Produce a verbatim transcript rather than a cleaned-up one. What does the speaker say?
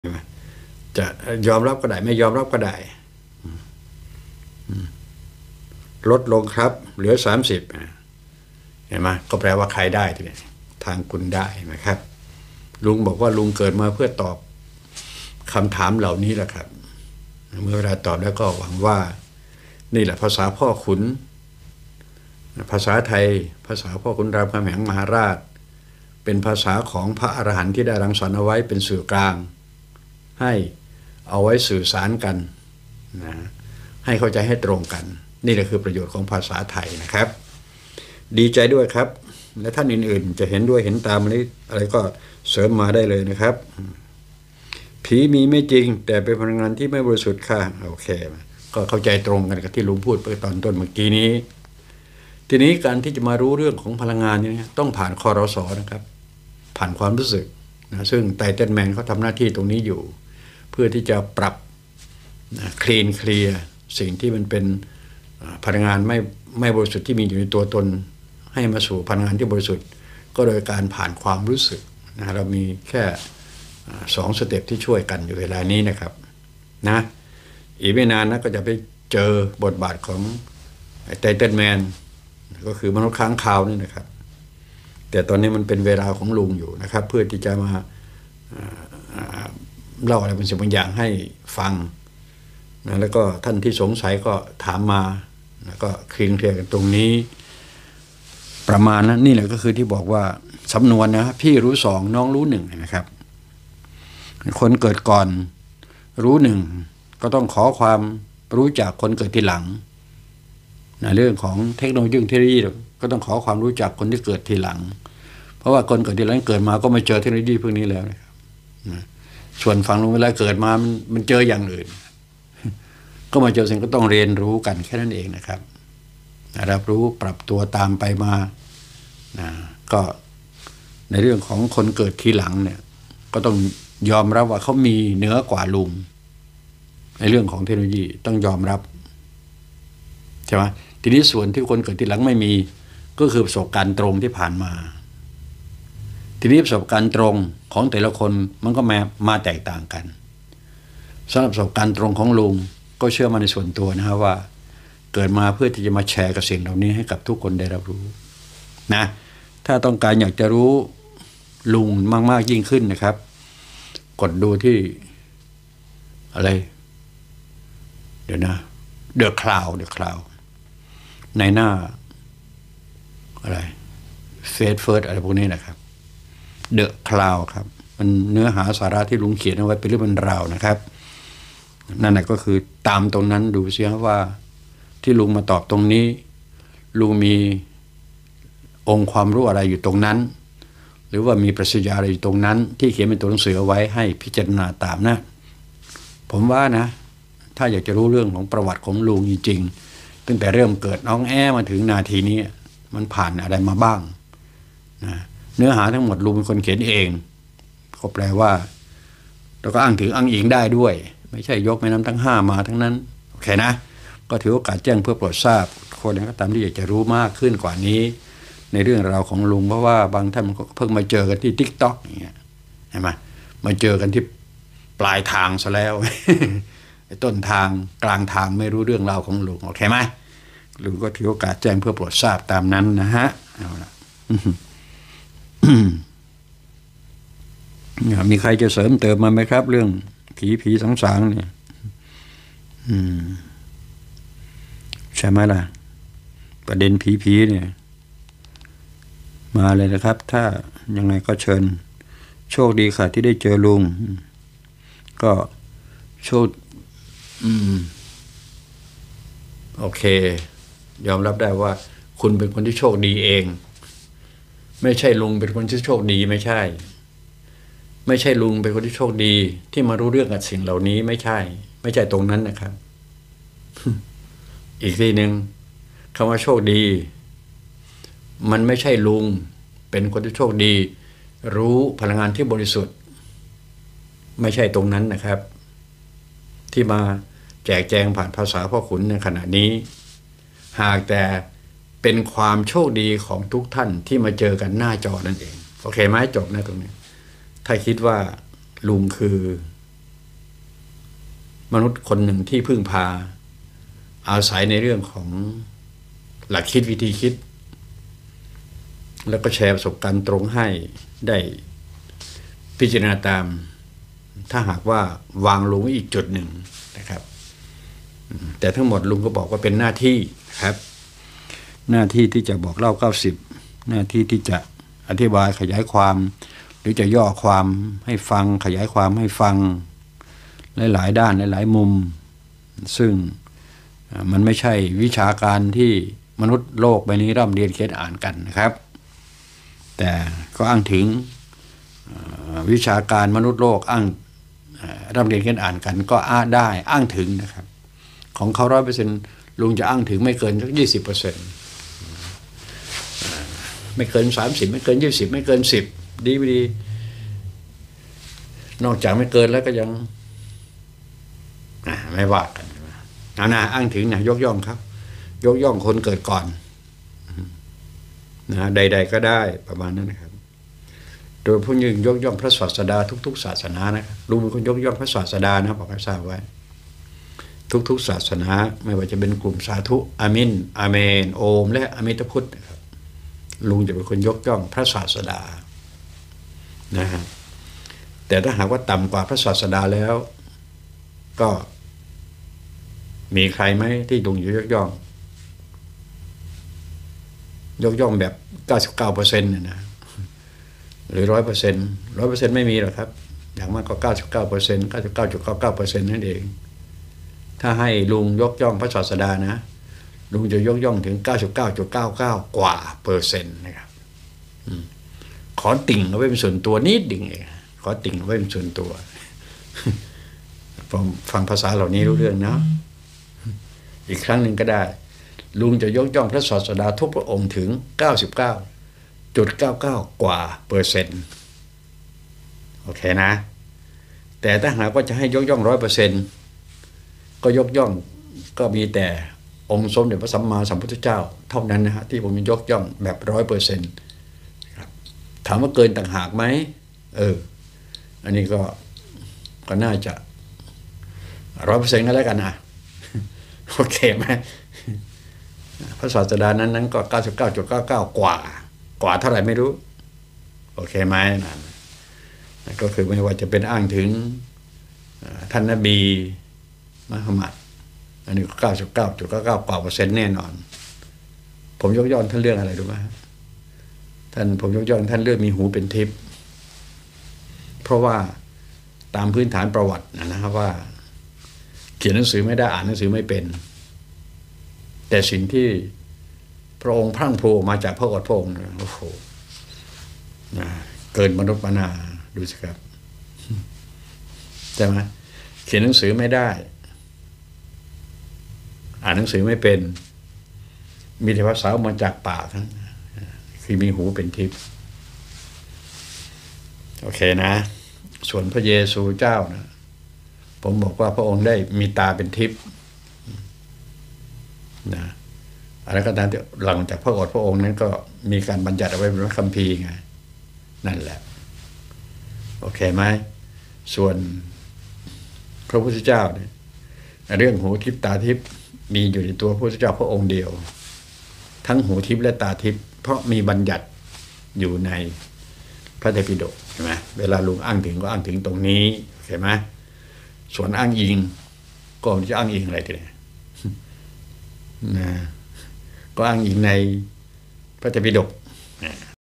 จะยอมรับก็ได้ไม่ยอมรับก็ได้ลดลงครับเหลือสามสิบเห็นไหมก็แปลว่าใครได้ทีนี้ทางคุณได้นะครับลุงบอกว่าลุงเกิดมาเพื่อตอบคำถามเหล่านี้แหละครับเมื่อเวลาตอบแล้วก็หวังว่านี่แหละภาษาพ่อขุนภาษาไทยภาษาพ่อขุนรามคำแหงมหาราชเป็นภาษาของพระอรหันต์ที่ได้รังสรรค์เอาไว้เป็นสื่อกลางให้เอาไว้สื่อสารกันนะให้เข้าใจให้ตรงกันนี่แหละคือประโยชน์ของภาษาไทยนะครับดีใจด้วยครับและท่านอื่นๆจะเห็นด้วยเห็นตามอะไรอะไรก็เสริมมาได้เลยนะครับผีมีไม่จริงแต่เป็นพลังงานที่ไม่บริสุทธิ์ค่ะโอเคก็เข้าใจตรงกันกับที่ลุงพูดไปตอนต้นเมื่อกี้นี้ทีนี้การที่จะมารู้เรื่องของพลังงานนี้ต้องผ่านคอรสนะครับผ่านความรู้สึกนะซึ่งไตเติ้ลแมนเขาทำหน้าที่ตรงนี้อยู่เพื่อที่จะปรับคลีนเคลียร์สิ่งที่มันเป็นพลังงานไม่ไม่บริสุทธิ์ที่มีอยู่ในตัวตนให้มาสู่พลังงานที่บริสุทธิ์ก็โดยการผ่านความรู้สึกนะเรามีแค่สองสเต็ปที่ช่วยกันอยู่เวลานี้นะครับนะอีกไม่นานนะก็จะไปเจอบทบาทของไตเติ้ลแมนก็คือมนุษย์ค้างคาวนี่นะครับแต่ตอนนี้มันเป็นเวลาของลุงอยู่นะครับเพื่อที่จะมาเล่าอะไรเป็นสิ่งบางอย่างให้ฟังนะแล้วก็ท่านที่สงสัยก็ถามมาแล้วก็คลีนเคลียร์กันตรงนี้ประมาณนั้นนี่แหละก็คือที่บอกว่าสำนวนนะพี่รู้สองน้องรู้หนึ่งนะครับคนเกิดก่อนรู้หนึ่งก็ต้องขอความรู้จากคนเกิดทีหลังนะเรื่องของเทคโนโลยีเทคโนโลยีก็ต้องขอความรู้จากคนที่เกิดทีหลังเพราะว่าคนเกิดทีหลังเกิดมาก็ไม่เจอเทคโนโลยีพวกนี้แล้วนะครับนะส่วนฝั่งลงเวลาเกิดมามันมันเจออย่างอื่นก็มาเจอสิ่งก็ต้องเรียนรู้กันแค่นั้นเองนะครับรับรู้ปรับตัวตามไปมานะก็ในเรื่องของคนเกิดทีหลังเนี่ยก็ต้องยอมรับว่าเขามีเหนือกว่าลุงในเรื่องของเทคโนโลยีต้องยอมรับใช่ไหมทีนี้ส่วนที่คนเกิดทีหลังไม่มีก็คือประสบการณ์ตรงที่ผ่านมาทีนี้ประสบการณ์ตรงของแต่ละคนมันก็มามาแตกต่างกันสำหรับประสบการณ์ตรงของลุงก็เชื่อมาในส่วนตัวนะครับว่าเกิดมาเพื่อที่จะมาแชร์กับสิ่งเหล่านี้ให้กับทุกคนได้รับรู้นะถ้าต้องการอยากจะรู้ลุงมากๆยิ่งขึ้นนะครับกดดูที่อะไรเดี๋ยวนะเดอะคลาวด์เดอะคลาวด์ในหน้าอะไรเฟซเฟิร์สอะไรพวกนี้นะครับเดอะคลาวด์ครับมันเนื้อหาสาระที่ลุงเขียนเอาไว้เป็นเรื่องเป็นราวนะครับนั่นแหละก็คือตามตรงนั้นดูเสียว่าที่ลุงมาตอบตรงนี้ลุงมีองค์ความรู้อะไรอยู่ตรงนั้นหรือว่ามีปรัชญาอะไรอยู่ตรงนั้นที่เขียนเป็นตัวหนังสือเอาไว้ให้พิจารณาตามนะผมว่านะถ้าอยากจะรู้เรื่องของประวัติของลุงจริงๆตั้งแต่เริ่มเกิดน้องแอมาถึงนาทีนี้มันผ่านอะไรมาบ้างนะเนื้อหาทั้งหมดลุงเป็นคนเขียนเองก็แปลว่าเราก็อ้างถึงอ้างอิงได้ด้วยไม่ใช่ยกแม่น้ำทั้งห้ามาทั้งนั้นโอเคนะก็ถือโอกาสแจ้งเพื่อโปรดทราบคนก็ตามที่อยากจะรู้มากขึ้นกว่านี้ในเรื่องราวของลุงเพราะว่าบางท่านก็เพิ่งมาเจอกันที่ ติ๊กต็อก อย่างเงี้ยเห็นไหมมาเจอกันที่ปลายทางซะแล้วต้นทางกลางทางไม่รู้เรื่องราวของลุงโอเคไหมลุงก็ถือโอกาสแจ้งเพื่อโปรดทราบตามนั้นนะฮะเอาละมีใครจะเสริมเติมมาไหมครับเรื่องผีผีสางสางเนี่ยใช่ไหมล่ะประเด็นผีผีเนี่ยมาเลยนะครับถ้ายังไงก็เชิญโชคดีค่ะที่ได้เจอลุงก็โชคอืมโอเคยอมรับได้ว่าคุณเป็นคนที่โชคดีเองไม่ใช่ลุงเป็นคนที่โชคดีไม่ใช่ไม่ใช่ลุงเป็นคนที่โชคดีที่มารู้เรื่องกับสิ่งเหล่านี้ไม่ใช่ไม่ใช่ตรงนั้นนะครับ อีกทีหนึ่งคำว่าโชคดีมันไม่ใช่ลุงเป็นคนที่โชคดีรู้พลังงานที่บริสุทธิ์ไม่ใช่ตรงนั้นนะครับที่มาแจกแจงผ่านภาษาพ่อขุนในขณะนี้หากแต่เป็นความโชคดีของทุกท่านที่มาเจอกันหน้าจอนั่นเองโอเคไหมจบนะตรงนี้ถ้าคิดว่าลุงคือมนุษย์คนหนึ่งที่พึ่งพาอาศัยในเรื่องของหลักคิดวิธีคิดแล้วก็แชร์ประสบการณ์ตรงให้ได้พิจารณาตามถ้าหากว่าวางลงอีกจุดหนึ่งนะครับแต่ทั้งหมดลุงก็บอกว่าเป็นหน้าที่ครับหน้าที่ที่จะบอกเล่าเก้าสิบหน้าที่ที่จะอธิบายขยายความหรือจะย่อความให้ฟังขยายความให้ฟังหลายๆด้านหลายๆมุมซึ่งมันไม่ใช่วิชาการที่มนุษย์โลกใบนี้ร่ำเรียนเขียนอ่านกันนะครับแต่ก็อ้างถึงวิชาการมนุษย์โลกอ้างร่ำเรียนเขียนอ่านกันก็อ้างได้อ้างถึงนะครับของเขาร้อยเปอร์เซ็นต์ลุงจะอ้างถึงไม่เกินสักยี่สิบเปอร์เซ็นต์ไม่เกินสามสิบไม่เกินยี่สิบไม่เกินสิบดีไม่ดีนอกจากไม่เกินแล้วก็ยังไม่ว่ากันเอาหน้าอ้างถึงนะยกย่องครับยกย่องคนเกิดก่อนนะใดๆก็ได้ประมาณนั้นนะครับโดยผู้ยิ่งยกย่องพระศาสดาทุกๆศาสนานะครับลุงเป็นคนยกย่องพระศาสดานะบอกให้ทราบไว้ทุกๆศาสนาไม่ว่าจะเป็นกลุ่มสาธุอามินอาเมนโอมและอมิตพุทธนะครับลุงจะเป็นคนยกย่องพระศาสดานะฮะแต่ถ้าหากว่าต่ำกว่าพระศาสดาแล้วก็มีใครไหมที่ลุงจะยกย่องยกย่องแบบ เก้าสิบเก้าเปอร์เซ็นต์ เนี่ยนะหรือ ร้อยเปอร์เซ็นต์ ร้อยเปอร์เซ็นต์ ไม่มีหรอกครับอย่างมากก็ เก้าสิบเก้าเปอร์เซ็นต์ เก้าสิบเก้าจุดเก้าเก้าเปอร์เซ็นต์ นั่นเองถ้าให้ลุงยกย่องพระศาสดานะลุงจะยกย่องถึง เก้าสิบเก้าจุดเก้าเก้า กว่าเปอร์เซ็นต์นะครับขอติ่งเอาไว้เป็นส่วนตัวนิดดิ่งเองขอติ่งเอาไว้เป็นส่วนตัวผมฟังภาษาเหล่านี้รู้เรื่องนะอีกครั้งหนึ่งก็ได้ลุงจะยกย่องพระศาสดาทุกพระองค์ถึง เก้าสิบเก้าจุดเก้าเก้า กว่าเปอร์เซ็นต์โอเคนะแต่ถ้าหากว่าจะให้ยกย่อง ร้อยเปอร์เซ็นต์ ก็ยกย่องก็มีแต่องค์สมเด็จพระสัมมาสัมพุทธเจ้าเท่านั้นนะฮะที่ผมยกย่องแบบ ร้อยเปอร์เซ็นต์ ครับถามว่าเกินต่างหากไหมเอออันนี้ก็ก็น่าจะ ร้อยเปอร์เซ็นต์ ก็แล้วกันนะโอเคไหมพระศาสดานั้นนั้นก็ เก้าสิบเก้าจุดเก้าเก้า กว่ากว่าเท่าไหร่ไม่รู้โอเคไหมนั่นก็คือไม่ว่าจะเป็นอ้างถึงท่านนบีมุฮัมมัดอันนี้ก็ เก้าสิบเก้าจุดเก้าเก้า กว่าเปอร์เซ็นต์แน่นอนผมยกย่องท่านเรื่องอะไรรู้ไหมท่านผมยกย่องท่านเรื่องมีหูเป็นทิพย์เพราะว่าตามพื้นฐานประวัตินะครับว่าเขียนหนังสือไม่ได้อ่านหนังสือไม่เป็นแต่สิ่งที่พระองค์พรั่งพรูมาจากพระโอษฐ์พระองค์โอ้โหเกินมนุษย์มนาดูสิครับใช่ไหมเขียนหนังสือไม่ได้อ่านหนังสือไม่เป็นมีแต่ภาษามาจากปากทั้งคือมีหูเป็นทิพย์โอเคนะส่วนพระเยซูเจ้านะผมบอกว่าพระองค์ได้มีตาเป็นทิพย์นะอะไรก็ตามที่หลังจากพระโอษฐ์พระองค์นั้นก็มีการบัญญัติเอาไว้ในพระคัมภีร์ไงนั่นแหละโอเคไหมส่วนพระพุทธเจ้าเนี่ยเรื่องหูทิพย์ตาทิพย์มีอยู่ในตัวพระพุทธเจ้าพระองค์เดียวทั้งหูทิพย์และตาทิพย์เพราะมีบัญญัติอยู่ในพระไตรปิฎกใช่ไหมเวลาลุงอ้างถึงก็อ้างถึงตรงนี้โอเคไหมส่วนอ้างอิงก็จะอ้างอิงอะไรทีนี้นะก็อ้างอิงในพระไตรปิฎก